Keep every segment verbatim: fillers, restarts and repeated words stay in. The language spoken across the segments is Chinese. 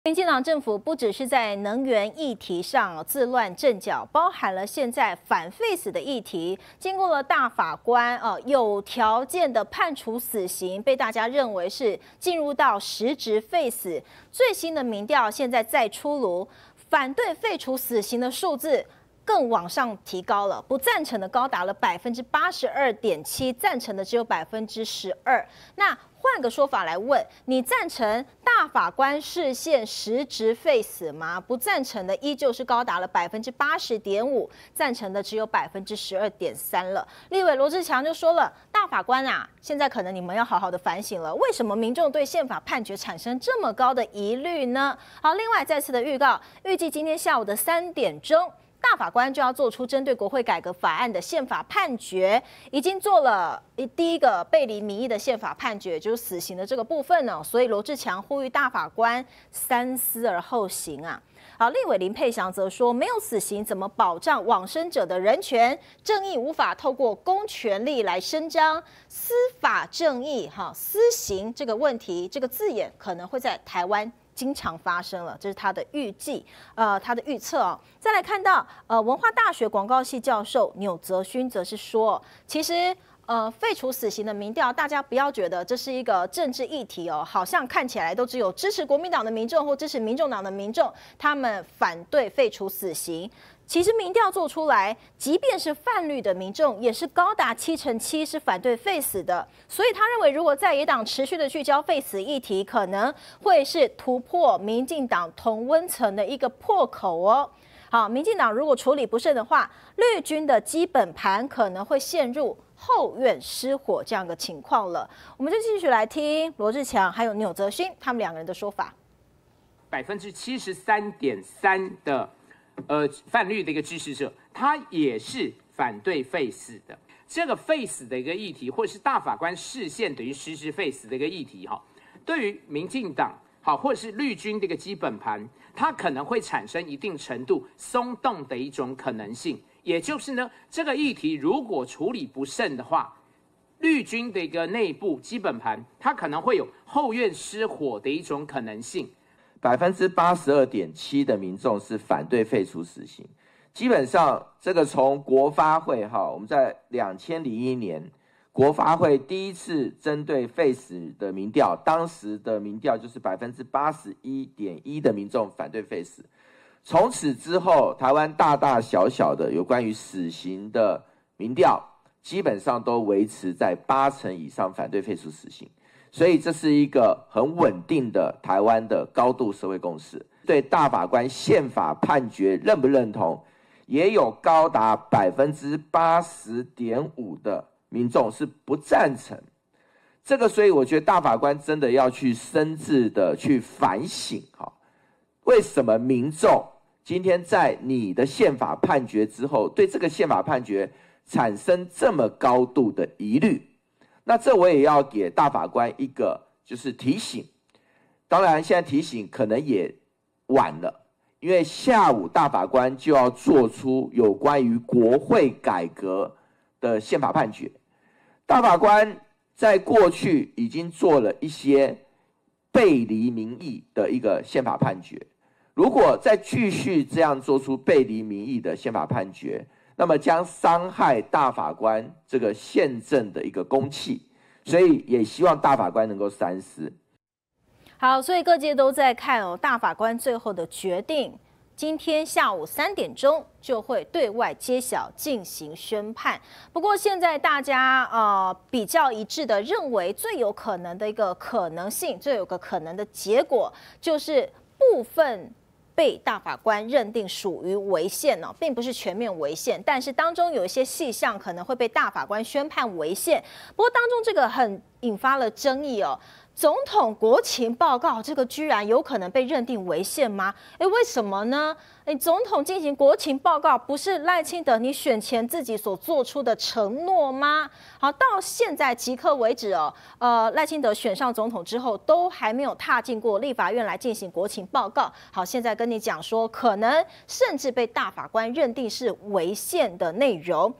民进党政府不只是在能源议题上自乱阵脚，包含了现在反废死的议题，经过了大法官呃有条件的判处死刑，被大家认为是进入到实质废死。最新的民调现在再出炉，反对废除死刑的数字更往上提高了，不赞成的高达了百分之八十二点七，赞成的只有百分之十二。那换个说法来问，你赞成大法官释宪实质废死吗？不赞成的依旧是高达了百分之八十点五，赞成的只有百分之十二点三了。立委罗志强就说了，大法官啊，现在可能你们要好好的反省了，为什么民众对宪法判决产生这么高的疑虑呢？好，另外再次的预告，预计今天下午的三点钟。大法官就要做出针对国会改革法案的宪法判决，已经做了第一个背离民意的宪法判决，就是死刑的这个部分呢。所以罗志强呼吁大法官三思而后行啊。好，立委林佩祥则说，没有死刑怎么保障往生者的人权？正义无法透过公权力来伸张，司法正义哈私刑这个问题，这个字眼可能会在台湾经常发生了，这是他的预计，呃，他的预测哦。再来看到，呃，文化大学广告系教授钮泽勋则是说，其实，呃，废除死刑的民调，大家不要觉得这是一个政治议题哦，好像看起来都只有支持国民党的民众或支持民众党的民众，他们反对废除死刑。其实民调做出来，即便是泛绿的民众，也是高达七成七是反对废死的。所以他认为，如果在野党持续的聚焦废死议题，可能会是突破民进党同温层的一个破口哦。好，民进党如果处理不慎的话，绿军的基本盘可能会陷入后院失火这样的情况了。我们就继续来听罗志强还有钮泽勋他们两个人的说法。 百分之七十三点三的。呃，泛绿的一个支持者，他也是反对废死的。这个废死的一个议题，或是大法官释宪等于实质废死的一个议题，哈，对于民进党好，或者是绿军这个基本盘，它可能会产生一定程度松动的一种可能性。也就是呢，这个议题如果处理不慎的话，绿军的一个内部基本盘，它可能会有后院失火的一种可能性。 百分之八十二点七的民众是反对废除死刑，基本上这个从国发会哈，我们在两千零一年国发会第一次针对废死的民调，当时的民调就是百分之八十一点一的民众反对废死。从此之后，台湾大大小小的有关于死刑的民调，基本上都维持在八成以上反对废除死刑。所以这是一个很稳定的台湾的高度社会共识。对大法官宪法判决认不认同，也有高达百分之八十点五的民众是不赞成。这个，所以我觉得大法官真的要去深自的去反省，哈，为什么民众今天在你的宪法判决之后，对这个宪法判决产生这么高度的疑虑？那这我也要给大法官一个就是提醒，当然现在提醒可能也晚了，因为下午大法官就要做出有关于国会改革的宪法判决。大法官在过去已经做了一些背离民意的一个宪法判决，如果再继续这样做出背离民意的宪法判决，那么将伤害大法官这个宪政的一个公器，所以也希望大法官能够三思。 好，所以各界都在看哦，大法官最后的决定，今天下午三点钟就会对外揭晓进行宣判。不过现在大家呃比较一致的认为，最有可能的一个可能性，最有个可能的结果，就是部分被大法官认定属于违宪哦，并不是全面违宪，但是当中有一些细项可能会被大法官宣判违宪。不过当中这个很引发了争议哦。总统国情报告这个居然有可能被认定违宪吗？哎，为什么呢？哎，总统进行国情报告，不是赖清德你选前自己所做出的承诺吗？好，到现在即刻为止哦，呃，赖清德选上总统之后，都还没有踏进过立法院来进行国情报告。好，现在跟你讲说，可能甚至被大法官认定是违宪的内容。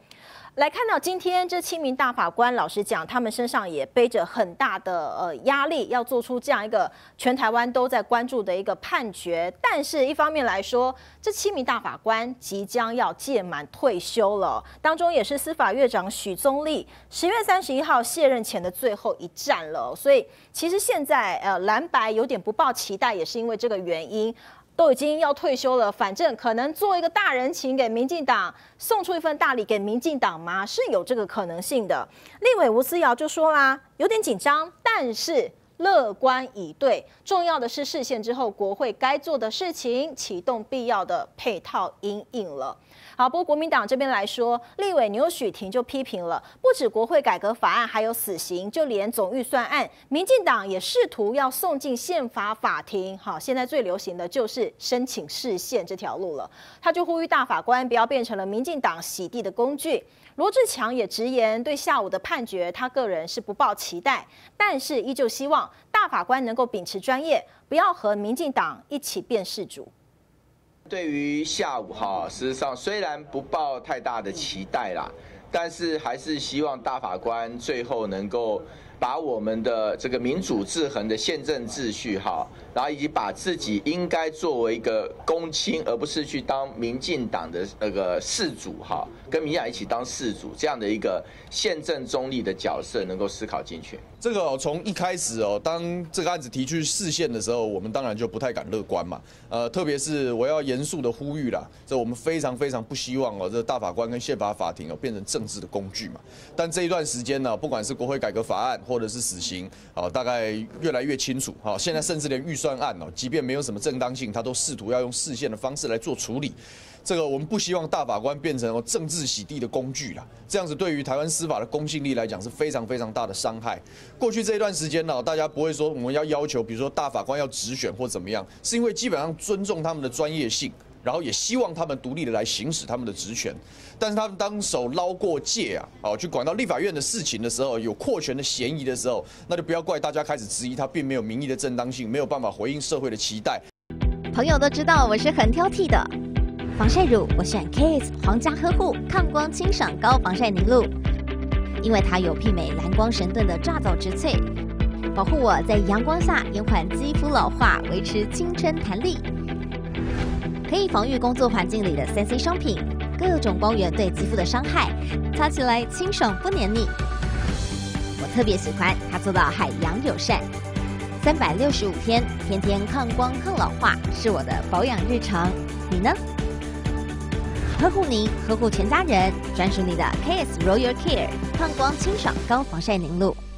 来看到今天这七名大法官，老实讲，他们身上也背着很大的呃压力，要做出这样一个全台湾都在关注的一个判决。但是，一方面来说，这七名大法官即将要届满退休了，当中也是司法院长许宗力十月三十一号卸任前的最后一战了。所以，其实现在呃蓝白有点不抱期待，也是因为这个原因。都已经要退休了，反正可能做一个大人情给民进党，送出一份大礼给民进党吗？是有这个可能性的。立委吴思瑶就说啦，有点紧张，但是乐观以对。重要的是释宪之后，国会该做的事情，启动必要的配套因应了。好，不过国民党这边来说，立委牛许婷就批评了，不止国会改革法案，还有死刑，就连总预算案，民进党也试图要送进宪法法庭。好，现在最流行的就是申请释宪这条路了。他就呼吁大法官不要变成了民进党洗地的工具。罗智强也直言，对下午的判决，他个人是不抱期待，但是依旧希望大法官能够秉持专业，不要和民进党一起变事主。 对于下午哈，事实上虽然不抱太大的期待啦，但是还是希望大法官最后能够把我们的这个民主制衡的宪政秩序哈，然后以及把自己应该作为一个公卿，而不是去当民进党的那个事主哈，跟民进党一起当事主这样的一个宪政中立的角色，能够思考进去。 这个哦，从一开始哦，当这个案子提去释宪的时候，我们当然就不太敢乐观嘛。呃，特别是我要严肃的呼吁啦，这我们非常非常不希望哦，这大法官跟宪法法庭哦变成政治的工具嘛。但这一段时间呢，不管是国会改革法案或者是死刑，啊，大概越来越清楚。好，现在甚至连预算案哦，即便没有什么正当性，他都试图要用释宪的方式来做处理。这个我们不希望大法官变成政治洗地的工具啦，这样子对于台湾司法的公信力来讲是非常非常大的伤害。过去这一段时间呢，大家不会说我们要要求，比如说大法官要直选或怎么样，是因为基本上尊重他们的专业性，然后也希望他们独立的来行使他们的职权。但是他们当手捞过界啊，哦，去管到立法院的事情的时候，有扩权的嫌疑的时候，那就不要怪大家开始质疑他并没有民意的正当性，没有办法回应社会的期待。 朋友都知道我是很挑剔的。防晒乳我选 Kiss 皇家呵护抗光清爽高防晒凝露，因为它有媲美蓝光神盾的抓藻植萃，保护我在阳光下延缓肌肤老化，维持青春弹力。可以防御工作环境里的三 C 商品，各种光源对肌肤的伤害，擦起来清爽不黏腻。我特别喜欢它做到海洋友善，三百六十五天，天天抗光抗老化，是我的保养日常。你呢？呵护您，呵护全家人，专属你的 K S Royal Care 抗光清爽高防晒凝露。